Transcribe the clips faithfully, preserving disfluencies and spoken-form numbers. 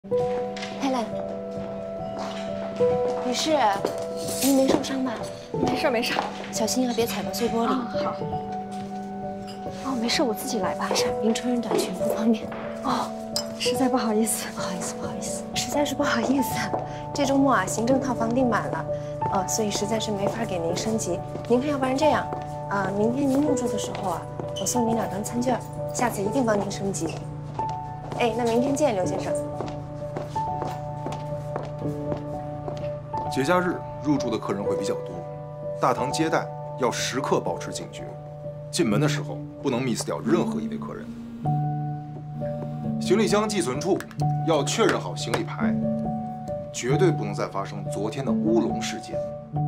Helen， 女士，您没受伤吧？ 没事没事， 小心啊，别踩到碎玻璃。 好。哦，没事，我自己来吧。 没事，您穿着短裙不方便。 哦，实在不好意思， 不好意思，不好意思，实在是不好意思。这周末啊，行政套房订满了，呃，所以实在是没法给您升级。您看，要不然这样，啊、呃，明天您入住的时候啊，我送您两张餐券，下次一定帮您升级。哎，那明天见，刘先生。 节假日入住的客人会比较多，大堂接待要时刻保持警觉，进门的时候不能 miss 掉任何一位客人。行李箱寄存处要确认好行李牌，绝对不能再发生昨天的乌龙事件。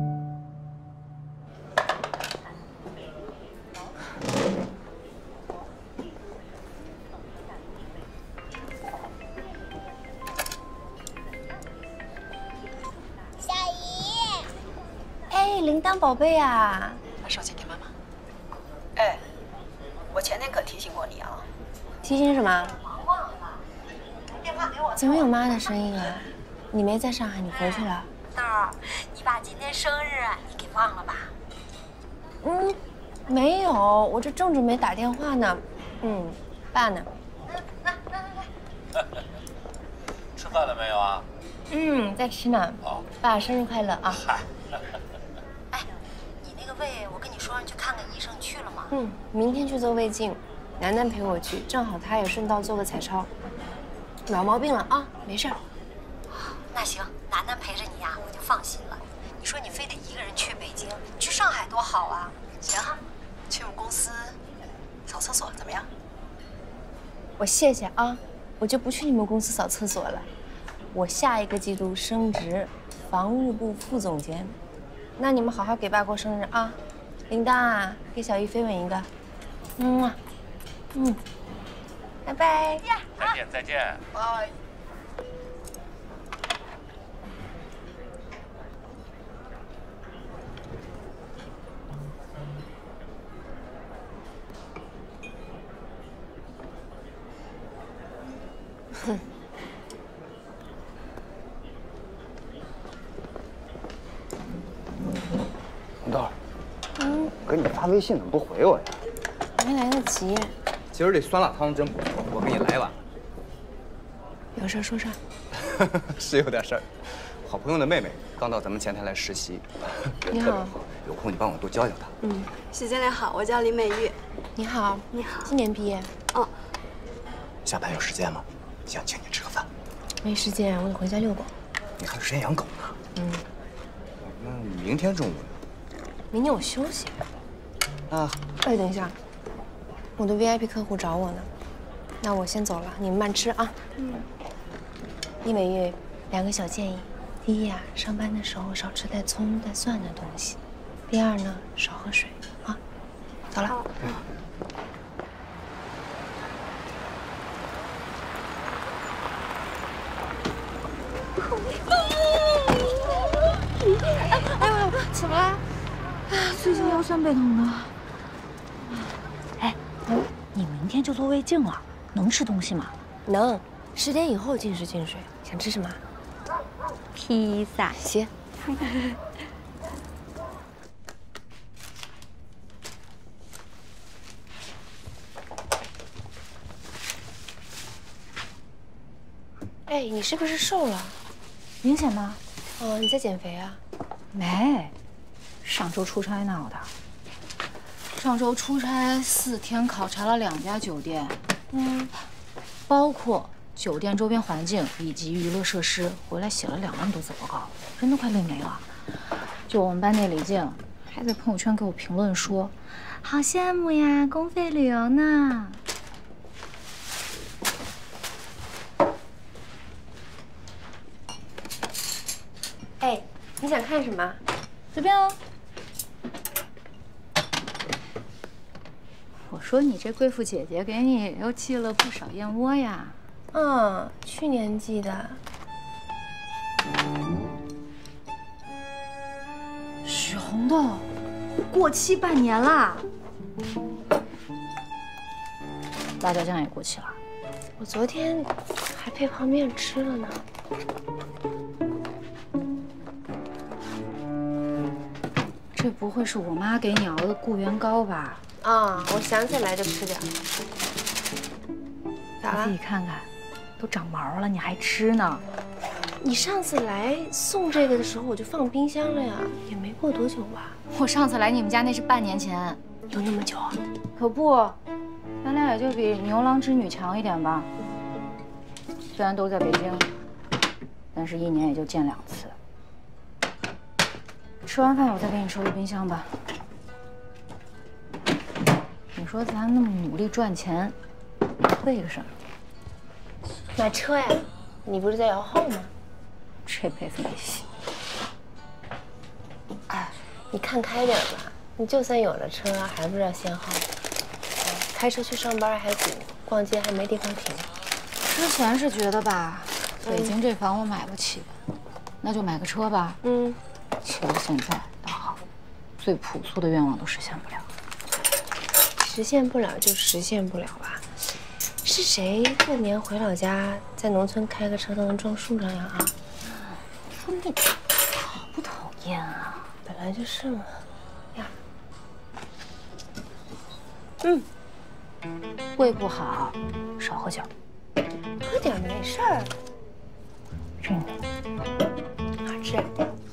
铃铛宝贝啊， 把手机给妈妈。哎，我前天可提醒过你啊。 提醒什么？ 忘了。电话给我。 怎么有妈的声音啊？你没在上海，你回去了？ 豆儿，你爸今天生日，你给忘了吧？ 嗯，没有，我这正准备打电话呢。嗯，爸呢？ 来来来来。 吃饭了没有啊？ 嗯，在吃呢。 哦， 爸生日快乐啊！ 嗨。 胃，我跟你说让你去看个医生，去了吗？ 嗯，明天去做胃镜，楠楠陪我去，正好她也顺道做个彩超。老毛病了啊，没事儿。 那行，楠楠陪着你呀，我就放心了。你说你非得一个人去北京，去上海多好啊！行，去我们公司扫厕所怎么样？ 我谢谢啊，我就不去你们公司扫厕所了。我下一个季度升职，防务部副总监。 那你们好好给爸过生日啊！铃铛啊，给小玉飞吻一个，嗯嗯，拜拜， 再见再见， 拜。 哼。 红豆，嗯，给你发微信怎么不回我呀？ 没来得及。 今儿这酸辣汤真不错，我给你来碗。 有事说事儿。 是有点事儿。好朋友的妹妹刚到咱们前台来实习，人特别好，有空你帮我多教教她。 嗯，许经理好，我叫林美玉。 你好， 你好， 今年毕业。 哦。 下班有时间吗？想请你吃个饭。 没时间，我得回家遛狗。 你还有时间养狗呢？ 嗯。 那明天中午呢？ 明天我休息。 啊， 哎，等一下，我的 V I P 客户找我呢，那我先走了，你们慢吃啊。嗯。李美玉，两个小建议：第一啊，上班的时候少吃带葱带蒜的东西；第二呢，少喝水啊。走了。嗯。哎呦，怎么了？ 最近腰酸背痛的。哎，你明天就做胃镜了，能吃东西吗？ 能，十点以后禁食进水。想吃什么？ 披萨。 行。哎，你是不是瘦了？ 明显吗？ 哦，你在减肥啊？ 没。 上周出差闹的，上周出差四天，考察了两家酒店，嗯，包括酒店周边环境以及娱乐设施，回来写了两万多字报告，人都快累没了。就我们班那李静，还在朋友圈给我评论说，好羡慕呀，公费旅游呢。 哎，你想看什么？ 随便哦。 我说你这贵妇姐姐给你又寄了不少燕窝呀。 嗯，去年寄的。 许红豆，过期半年啦。辣椒酱也过期了。 我昨天还配泡面吃了呢。 这不会是我妈给你熬的固元膏吧？ 啊，我想起来就吃点。咋了？ 自己看看，都长毛了，你还吃呢？ 你上次来送这个的时候，我就放冰箱了呀，也没过多久吧？ 我上次来你们家那是半年前， 有那么久啊？ 可不，咱俩也就比牛郎织女强一点吧。虽然都在北京，但是一年也就见两次。吃完饭我再给你收拾冰箱吧。你说咱那么努力赚钱，为个什么？ 买车呀？你不是在摇号吗？ 这辈子没戏。 哎，你看开点吧。你就算有了车，还不知道限号。开车去上班还堵，逛街还没地方停。 之前是觉得吧，北京这房我买不起，那就买个车吧。 嗯。 其实现在倒好，最朴素的愿望都实现不了。 实现不了就实现不了吧。是谁过年回老家，在农村开个车都能撞树上呀？啊！ 说你讨不讨厌啊？ 本来就是嘛。呀。嗯。 胃不好，少喝酒。 喝点没事儿。 真的。 好吃。